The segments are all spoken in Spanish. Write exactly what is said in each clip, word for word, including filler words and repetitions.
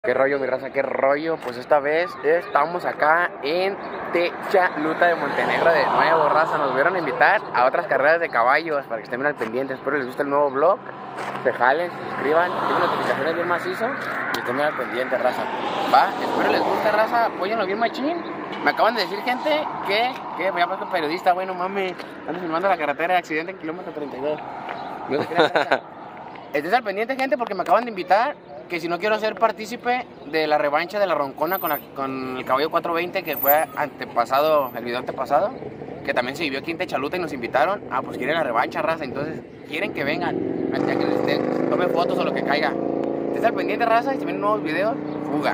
¿Qué rollo, mi raza? ¿Qué rollo? Pues esta vez estamos acá en Techaluta de Montenegro de nuevo, raza. Nos vieron a invitar a otras carreras de caballos para que estén bien al pendiente. Espero les guste el nuevo vlog. Se jalen, se suscriban, tienen notificaciones bien macizo y estén bien al pendiente, raza. Va, espero les guste, raza. Apóyenlo bien machín. Me acaban de decir, gente, que, que voy a pasar periodista, güey, no mames. Ando filmando la carretera de accidente en kilómetro treinta y dos. No se crean, raza. Estén al pendiente, gente, porque me acaban de invitar. Que si no quiero ser partícipe de la revancha de la Roncona con, la, con el caballo cuatrocientos veinte que fue antepasado, el video antepasado, que también se vivió aquí en Techaluta y nos invitaron, ah, pues quieren la revancha, raza, entonces quieren que vengan, ya que les den, tomen fotos o lo que caiga. Estén al pendiente, raza, y si vienen nuevos videos, fuga.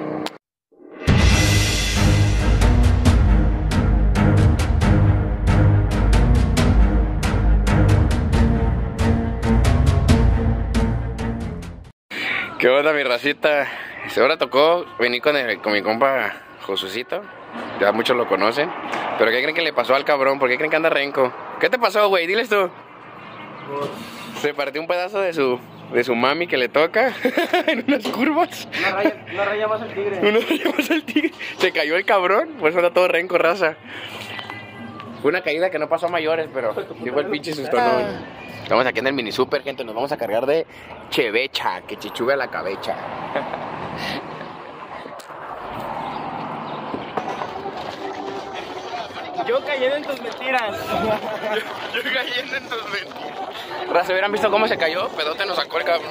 ¿Qué onda, mi racita? Ahora tocó venir con, el, con mi compa Josucito. Ya muchos lo conocen. Pero ¿qué creen que le pasó al cabrón? ¿Por qué creen que anda renco? ¿Qué te pasó, güey? Diles tú. Se partió un pedazo de su, de su mami que le toca en unas curvas. Una raya, una raya más al tigre. Una raya más al tigre. Se cayó el cabrón. Por eso anda todo renco, raza. Fue una caída que no pasó a mayores, pero sí fue el pinche susto, ¿no? Estamos aquí en el mini super, gente. Nos vamos a cargar de chevecha, que chichuga la cabeza. Yo cayendo en tus mentiras. Yo, yo cayendo en tus mentiras. Raza, ¿hubieran visto cómo se cayó? Pedote nos sacó el cabrón.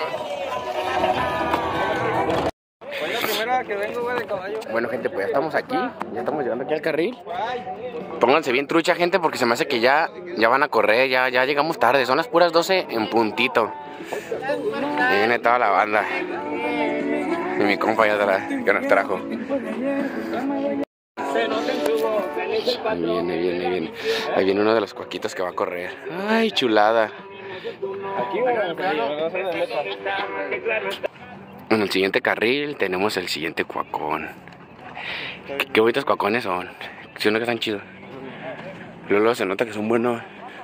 Fue la primera que vengo, güey, de caballo. Bueno, gente, pues ya estamos aquí. Ya estamos llegando aquí al carril. Pónganse bien trucha, gente, porque se me hace que ya, ya van a correr. Ya, ya llegamos tarde. Son las puras doce en puntito. Y viene toda la banda. Y mi compa ya tra que nos trajo. Ahí viene, viene, viene. Ahí viene uno de los cuaquitos que va a correr. Ay, chulada. Aquí, güey, no sé de meta. En el siguiente carril tenemos el siguiente cuacón. Qué, qué bonitos cuacones son. Si uno que están chidos. Luego se nota que son buenos.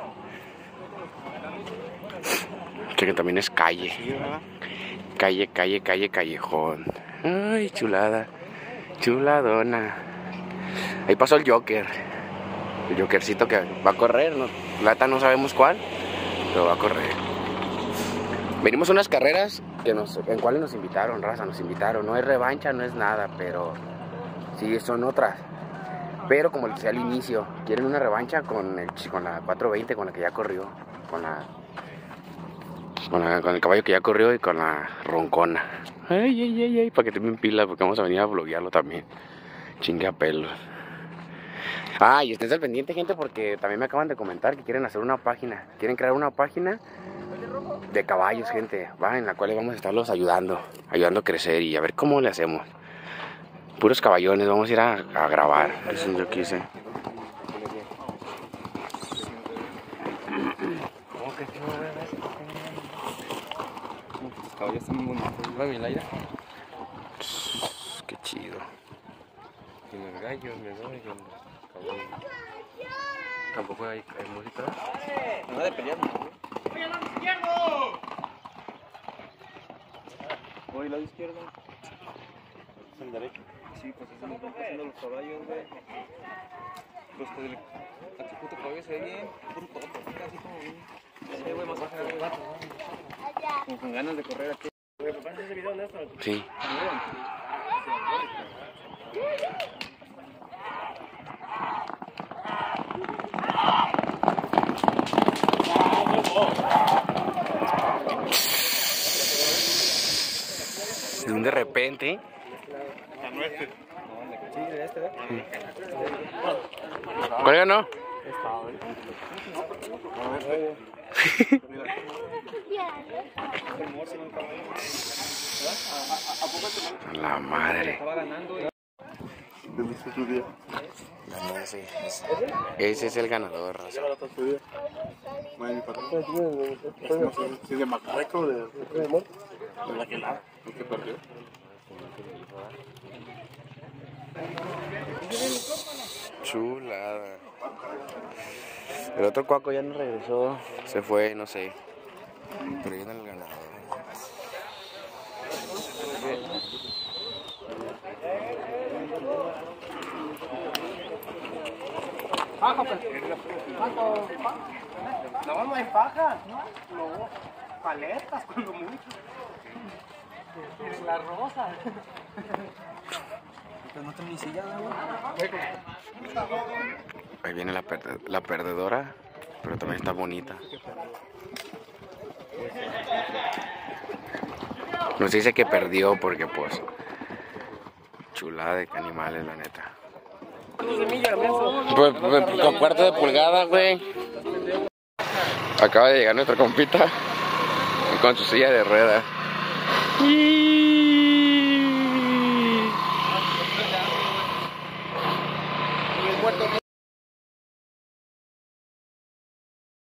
Que también es calle. Calle, calle, calle, callejón. Ay, chulada. Chuladona. Ahí pasó el Joker. El Jokercito que va a correr. No, lata no sabemos cuál, pero va a correr. Venimos a unas carreras que nos, en cuales nos invitaron, raza, nos invitaron. No es revancha, no es nada, pero sí son otras. Pero como les decía al inicio, quieren una revancha con, el, con la cuatrocientos veinte, con la que ya corrió. Con la, con la con el caballo que ya corrió y con la Roncona. Ay, ay, ay, ay, para que te den pila, porque vamos a venir a vloguearlo también. Chingue a pelos. Ah, y estén al pendiente, gente, porque también me acaban de comentar que quieren hacer una página. Quieren crear una página de caballos, gente, va, en la cual vamos a estarlos ayudando, ayudando a crecer y a ver cómo le hacemos. Puros caballones, vamos a ir a, a grabar. Eso yo quise. Los caballos están muy bonitos. Va bien el aire. Qué chido. Y los gallos, me doy con los caballos. Tampoco hay, hay música. Nada de pelear, ¿no? ¡Voy al lado izquierdo! Voy al lado izquierdo. ¿Es el derecho? Sí, pues eso es lo que están haciendo los caballos, güey. Los que del... Aquí puto caballo se ve bien, puro toto, así como bien. Sí, güey, más baja, güey. Como con ganas de correr aquí. Güey, ¿me pasas ese video, Néstor? Sí. De repente. ¿Cuál ganó? La madre. Ese, ese es el ganador, raza. ¿Es de Macareco o de la que la que perdió? Chulada. El otro cuaco ya no regresó, se fue, no sé. Pero viene el ganador. paja, pues. ¿Cuánto? No, no hay paja. No, paletas, cuando mucho. La rosa. Pero no tengo ni silla, ¿no? Ahí viene la, perde la perdedora, pero también está bonita. No se dice que perdió porque pues chulada de animales, la neta. Pues, pues con cuarto de pulgada, güey. Acaba de llegar nuestra compita con su silla de ruedas.